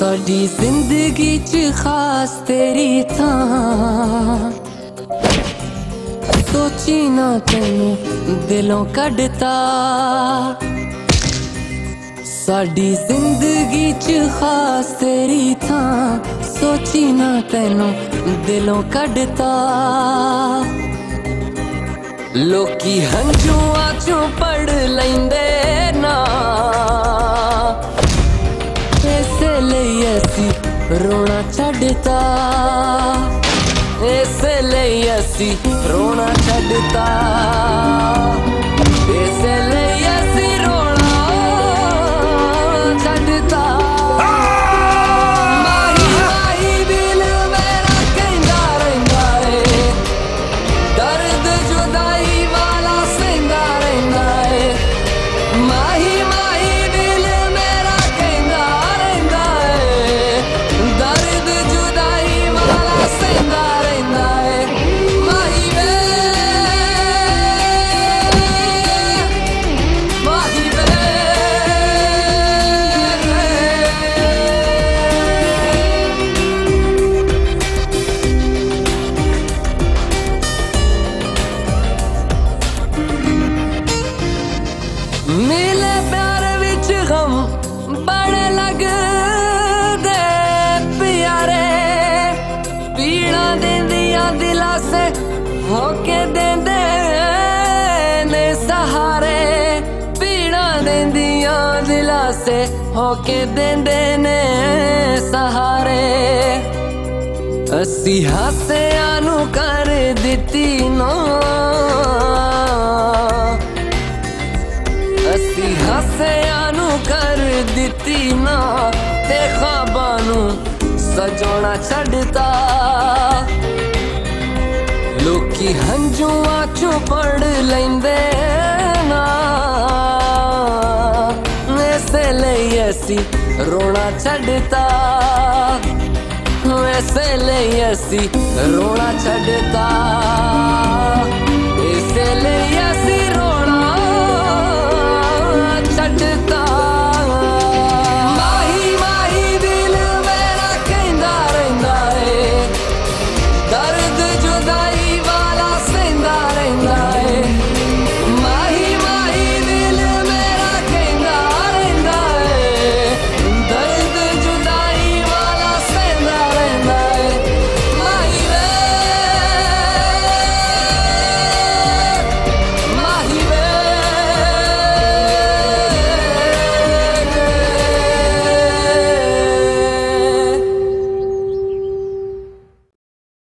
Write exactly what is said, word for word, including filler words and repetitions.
साडी जिंदगी च खास तेरी थां सोची ना तैनू दिलों कढ़ता। साडी जिंदगी च खास तेरी थां सोची ना तैनू दिलों कढ़ता। लोकी हंझुआं चों पढ़ लैंदे ना इसलिए असी रोना छड्डता। इसलिए असी रोना छड्डता। इसलिए असी रोना छड्डता। माही माही दिल मेरा कहंदा रहिंदा है दर्द जुदाई वाला सहंदा रहिंदा है। माही माही दिल मेरा कहंदा रहिंदा है दर्द जुदाई वाला सहंदा रहिंदा है। माही वे माही वे मिले प्यार विच गम बड़े लगदे प्यारे। पीड़ा देंदियां दिला से होके देंदे ने सहारे। पीड़ा देंदियां दिला से होके देंदे ने सहारे। असी हासियां नू कर दित्ती ना असी हासियां नू कर दित्ती ना ते ख्वाबां नू सजाउणा छड्डता। लोकी हंझुआं चों पढ़ लैंदे ना इसलिए असी रोना छड्डता। इसलिए असी रोना छड्डता।